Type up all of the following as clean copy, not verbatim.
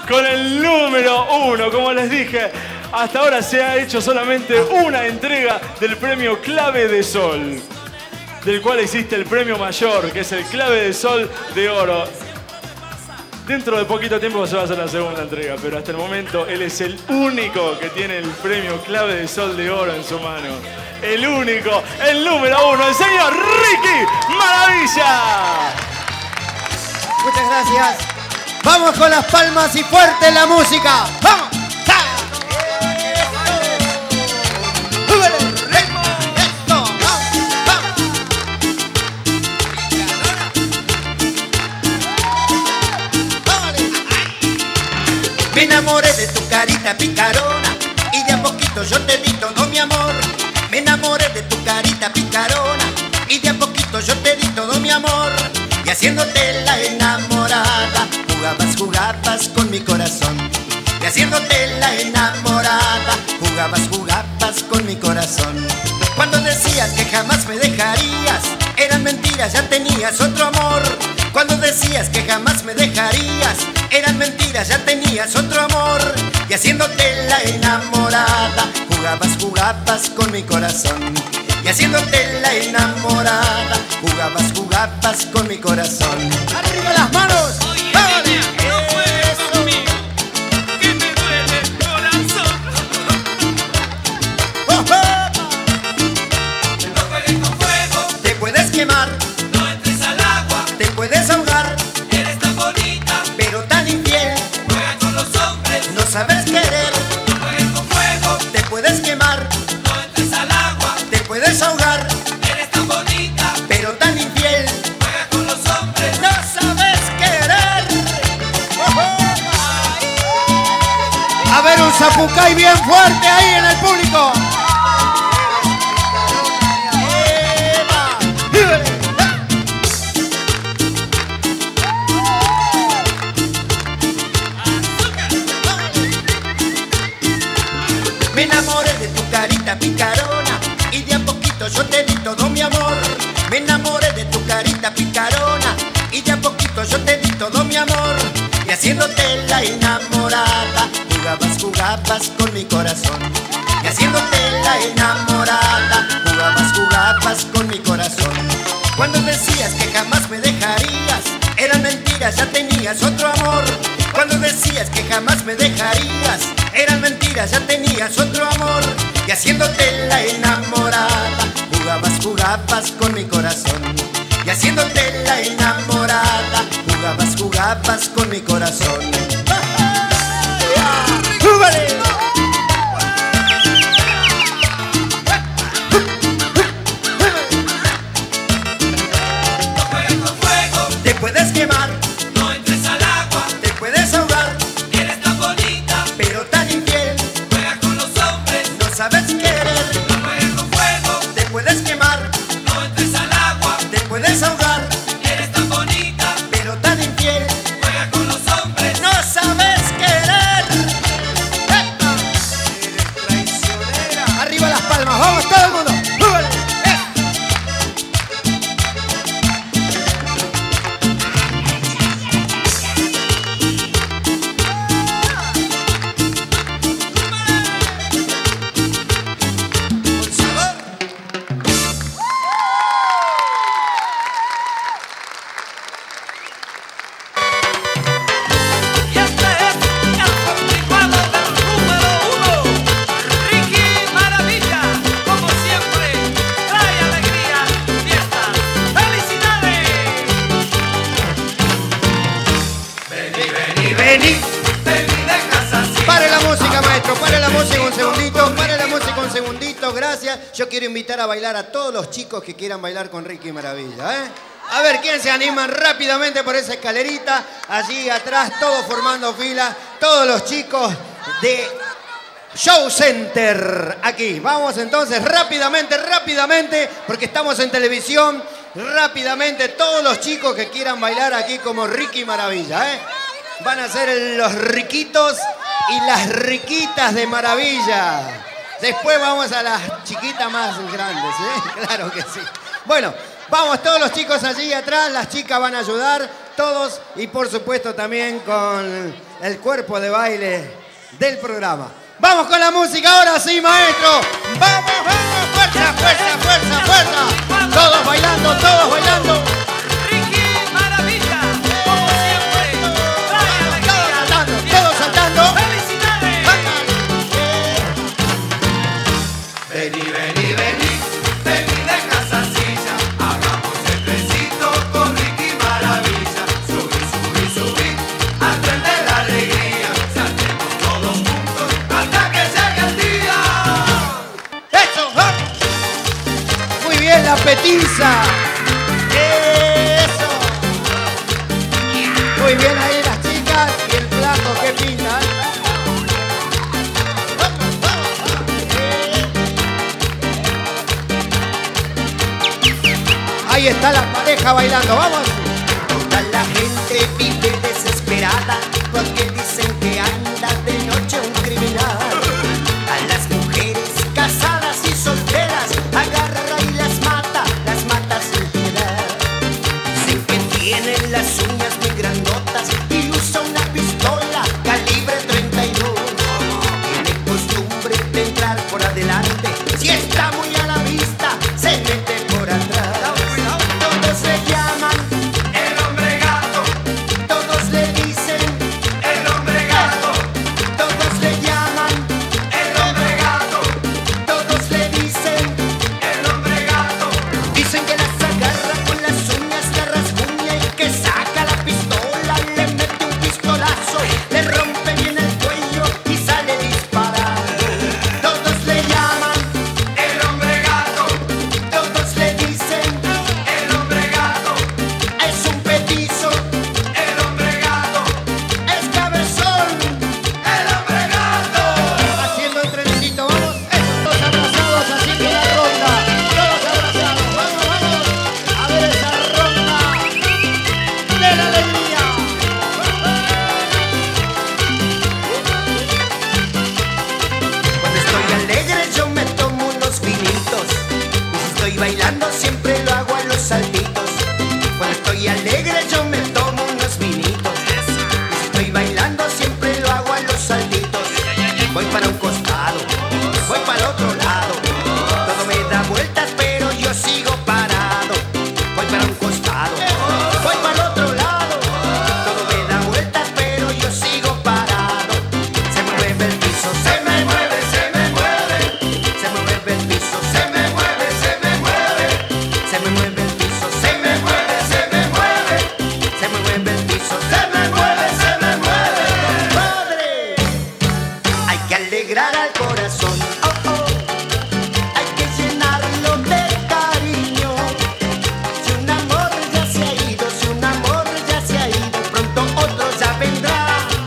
con el número 1. Como les dije, hasta ahora se ha hecho solamente una entrega del premio Clave de Sol, del cual existe el premio mayor, que es el Clave de Sol de Oro. Dentro de poquito tiempo se va a hacer la segunda entrega, pero hasta el momento él es el único que tiene el premio Clave de Sol de Oro en su mano. El único, el número 1, el señor Ricky Maravilla. Muchas gracias. Vamos con las palmas y fuerte la música. ¡Vamos! Me enamoré de tu carita picarona y de a poquito yo te di todo mi amor. Me enamoré de tu carita picarona y de a poquito yo te di todo mi amor. Y haciéndote la enamorada, jugabas con mi corazón. Y haciéndote la enamorada, jugabas con mi corazón. Cuando decías que jamás me dejarías, eran mentiras, ya tenías otro amor. Cuando decías que jamás me dejarías, eran mentiras, ya tenías otro amor. Y haciéndote la enamorada, jugabas con mi corazón. Y haciéndote la enamorada, jugabas con mi corazón. ¡Arriba las manos! ¡Vale! No juegues conmigo, que me duele el corazón. ¡Oh, oh! No juegues con fuego, Te puedes quemar, no entres al agua. te puedes ahogar, Eres tan bonita, pero tan infiel, juega con los hombres. no sabes querer. No juegues con fuego, Te puedes quemar, no entres al agua. te puedes ahogar, Eres tan bonita, pero tan infiel, juega con los hombres. no sabes querer. ¡Oh, oh! A ver, un zapucay bien fuerte ahí en el público. Me enamoré de tu carita picarona y de a poquito yo te di todo mi amor. Me enamoré de tu carita picarona y de a poquito yo te di todo mi amor. Y haciéndote la enamorada, jugabas con mi corazón. Y haciéndote la enamorada, jugabas con mi corazón. Cuando decías que jamás me dejarías, eran mentiras, ya tenías otro amor. Cuando decías que jamás me dejarías, eran mentiras, ya tenías otro amor. Y haciéndote la enamorada, jugabas con mi corazón. Y haciéndote la enamorada, jugabas con mi corazón. ¡Súbale! No juegues con fuego, Te puedes quemar, no entres al agua. te puedes ahogar, Eres tan bonita, pero tan infiel, juega con los hombres. no sabes querer. No juegues con fuego, Te puedes quemar, no entres al agua. te puedes ahogar, Eres tan bonita, pero tan infiel, juega con los hombres. no sabes querer. ¡Epa! Arriba las palmas, vamos todo el mundo. ¡Súbale! Y este es el continuado del número 1, Ricky Maravilla. Como siempre, trae alegría, fiesta, felicidades. Vení, Vení. vení de casa así. Pare la música, maestro, pare la música un segundito, pare la música un segundito, gracias. Yo quiero invitar a bailar a todos los chicos que quieran bailar con Ricky Maravilla, ¿eh? A ver, ¿quién se animan rápidamente por esa escalerita? Allí atrás, todos formando fila, todos los chicos de Show Center, aquí. Vamos entonces, rápidamente, porque estamos en televisión, rápidamente, todos los chicos que quieran bailar aquí como Ricky Maravilla, ¿eh? Van a ser los riquitos y las riquitas de Maravilla. Después vamos a las chiquitas más grandes, ¿eh? Claro que sí. Bueno, vamos todos los chicos allí atrás, las chicas van a ayudar. todos y por supuesto también con el cuerpo de baile del programa. Vamos con la música ahora sí, maestro. Vamos, vamos, fuerza, fuerza, fuerza, fuerza. Todos bailando, todos bailando. Ricky Maravilla, como siempre, trae alegría. Todos saltando. ¡Felicidades! Vení, vení, vení, vení de Casasilla, hagamos el trencito con Ricky Maravilla. Subí, subí, subí, al tren de la alegría, saltemos todos juntos hasta que llegue el día. ¡Eso! ¡Vamos! Muy bien, la petiza. ¡Eso! Muy bien ahí las chicas y el plato que pintan. ¡Vamos, vamos, vamos! Ahí está la pareja bailando, vamos. Toda la gente vive desesperada porque dicen que anda de noche un criminal. A las mujeres casadas y solteras agarra y las mata sin piedad. Dicen que tienen las uñas muy grandotas y usa una pistola calibre 32. Tiene costumbre de entrar por adelante, si está muy a la vista se mete por atrás. Todos le llaman El hombre gato, todos le dicen, el hombre gato, todos le llaman, el hombre gato, todos le dicen. el hombre gato. Dicen que las agarra con las uñas, la rasguña y que saca la pistola, le mete un pistolazo, le rompe bien el cuello y sale disparando. Todos le llaman, El hombre gato, todos le dicen, el hombre gato, es un petizo, el hombre gato, es cabezón. el hombre gato. Haciendo el trencito, vamos. Todos abrazados haciendo la ronda. Todos abrazados, vamos, vamos. A ver esa ronda de la alegría. Cuando estoy alegre yo me tomo unos vinitos y si estoy bailando siempre lo hago a los saltitos. Cuando estoy alegre yo me tomo unos vinitos y si estoy bailando siempre lo hago a los saltitos. Voy para un costado, voy para el otro lado, todo me da vueltas pero yo sigo parado. Voy para un costado, voy para el otro lado, todo me da vueltas pero yo sigo parado. Se mueve el piso, se me mueve, se me mueve. Se mueve el piso, se me mueve, se me mueve. Se me mueve el piso, se me mueve, se me mueve. Se me mueve el piso, se me mueve, se me mueve. Compadre, hay que alegrar al corazón. Oh, oh. Hay que llenarlo de cariño. Si un amor ya se ha ido, si un amor ya se ha ido, pronto otro ya vendrá.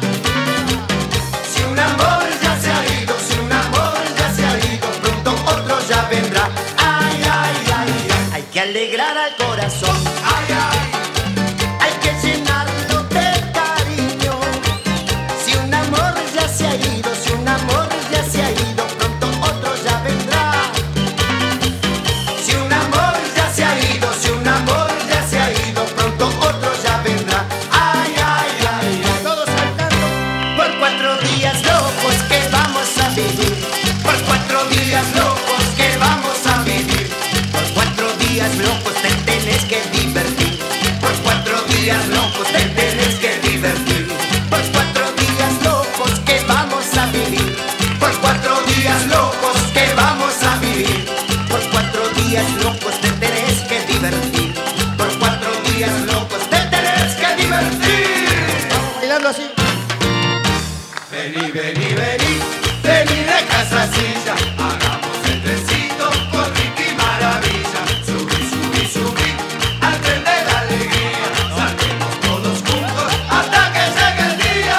Si un amor ya se ha ido, si un amor ya se ha ido, pronto otro ya vendrá. Ay, ay, ay, ay. Hay que alegrar al corazón. Ay, ay. Hay que llenarlo de cariño. Si un amor ya se ha ido, si un amor ya se ha ido, pronto otro ya vendrá. Si un amor ya se ha ido, si un amor ya se ha ido, pronto otro ya vendrá. Ay, ay, ay, ay. Todos saltando. Por 4 días locos que vamos a vivir. Por 4 días locos que vamos a vivir. Por 4 días locos te tenés que divertir. Por 4 días locos te tenés que divertir. Por 4 días locos que vamos a vivir. Por 4 días locos que vamos a vivir. Por 4 días locos te tenés que divertir. Por 4 días locos te tenés que divertir. Bailando así. Vení, vení, vení, vení de Casasilla, hagamos el trencito con Ricky Maravilla. Subí, subí, subí, al tren de la alegría, saltemos todos juntos hasta que llegue el día.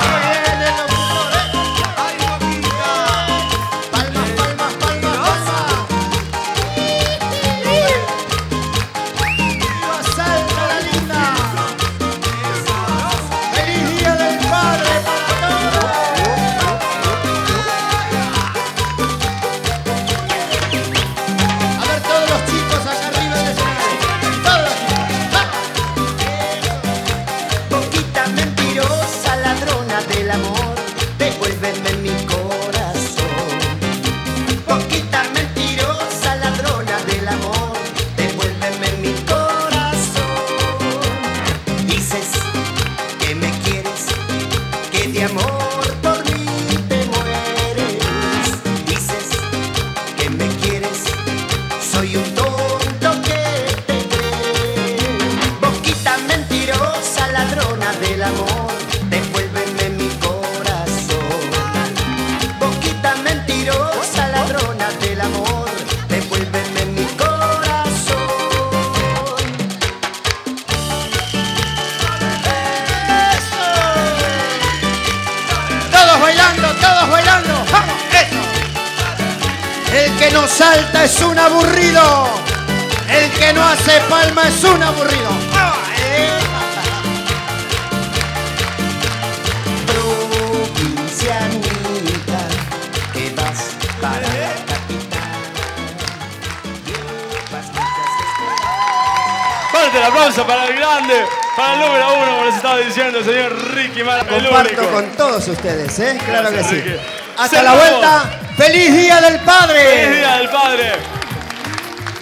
Ay, boquita. Palmas, palmas, palmas, palmas. ¡Viva Salta la linda! ¡Feliz Día del Padre para todos! del amor, devuélveme mi corazón. Boquita mentirosa, ladrona del amor, devuélveme mi corazón. Dices que me quieres, que de amor por mí te mueres. Dices que me quieres, soy un tonto que te cree. Boquita mentirosa, ladrona del amor, devuélveme mi corazón. Boquita mentirosa, ladrona del amor, devuélveme mi corazón. ¡Eso! Todos bailando, todos bailando. ¡Vamos! ¡Eso! El que no salta es un aburrido. El que no hace palma es un aburrido. ¡Vamos! Provincianita, que vas para la capital. Llevas muchas esperanzas. Fuerte el aplauso para el grande, para el número 1, como les estaba diciendo el señor Ricky Martin, el Comparto único. con todos ustedes, ¿eh? Claro que Gracias, sí. Ricky. Hasta la Cerramos. vuelta. ¡Feliz Día del Padre! ¡Feliz Día del Padre!